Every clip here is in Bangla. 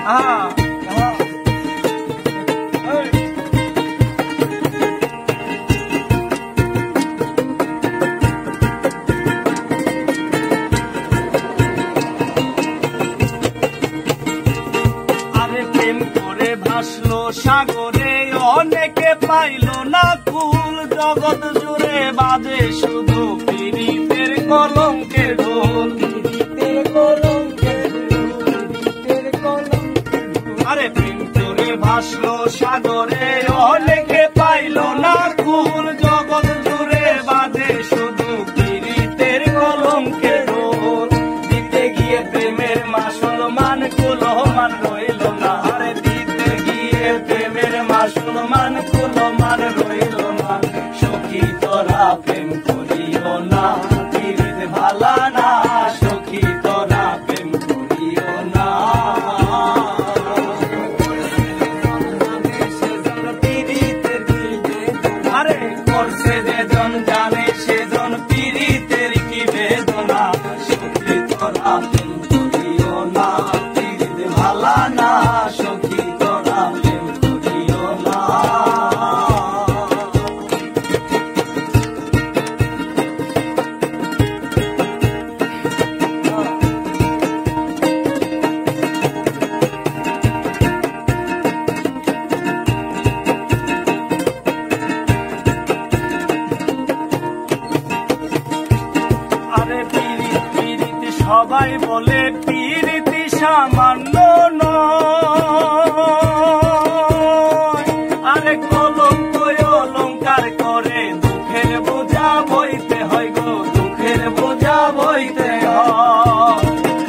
ভাসলো সাগরে অনেকে পাইল না কুল, জগৎ জুড়ে বাজে শুধু পীড়িতের কলঙ্কের ঢোল। আরে প্রেম করে ভাসলো সাগরে অনেকে পাইল না কুল, জগৎ জুড়ে বাজে শুধু পীড়িতের কলঙ্কের ঢোল। দিতে গিয়ে প্রেমের মাসুল মান কুলো মান রইল না, আরে দিতে গিয়ে প্রেমের মাসুল মান কুলো মান রইল না। সখী তোরা প্রেম করিও না, পীড়িত ভালা না, সখী তোরা প্রেম করিও না। আরে করছে যেজন জানে সেজন পীড়িতের কি বেদনা, সখী তোরা প্রেম করিও না, পীড়িত ভালা না, সখী তোরা প্রেম করিও না। আরে পীড়িত পীড়িত সবাই বলে পীড়িতি সামান্য নয়, আরে কলঙ্ক অলঙ্কার করে দুঃখের বোঝা বইতে হয় গো, দুঃখের বোঝা বইতে হয়।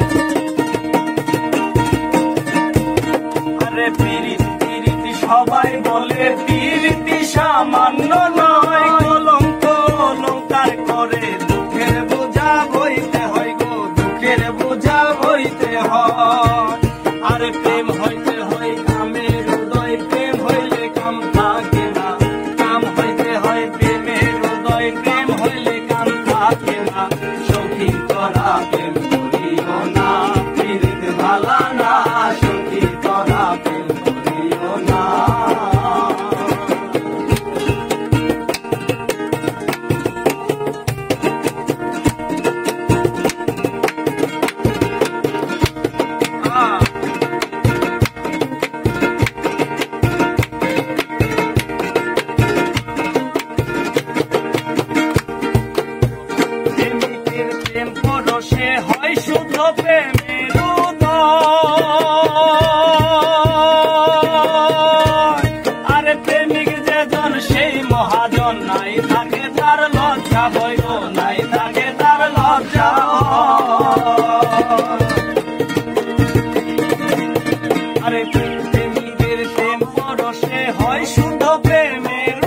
আরে পীড়িত পীড়িত সবাই বলে পীড়িতি সামান্য নয়, কলঙ্ক অলঙ্কার করে দুঃখের বোঝা বইতে হয় গো, দুঃখের বোঝা বইতে হয়। আরে প্রেম হইতে হয় কামের হৃদয়, প্রেম হইলে কাম থাকে না, কাম হইতে হয় প্রেমের হৃদয়, প্রেম হইলে কাম থাকে না। সখী তোরা প্রেম করিও না, পীড়িত ভালা না, সখী তোরা প্রেম করিও না। প্রেমিকের প্রেম পরশে হয় শুদ্ধ প্রেমের উদয়। আরে প্রেমিক যেজন সেই মহাজন, নাই থাকে তার লজ্জা হয় গো, নাই থাকে তার লজ্জা হয়। আরে প্রেমিকের প্রেম পরশে হয় শুদ্ধ প্রেমের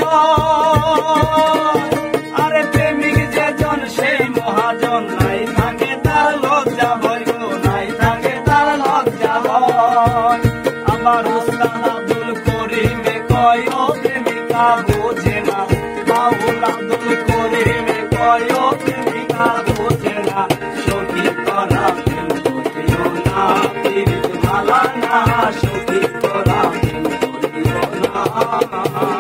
উদয়। আরে প্রেমিক যেজন সেই মহাজন, নাই থাকে তার লজ্জা হয় গো, নাই থাকে তার লজ্জা হয়। আমার উস্তাদ আব্দুল করিমে কয় ও প্রেমিকা বোঝে না, বাউল আব্দুল করিমে কয় ও প্রেমিকা বোঝে না। সখী তোরা প্রেম করিও না, পীড়িত ভালা না, সখী তোরা প্রেম করিও না।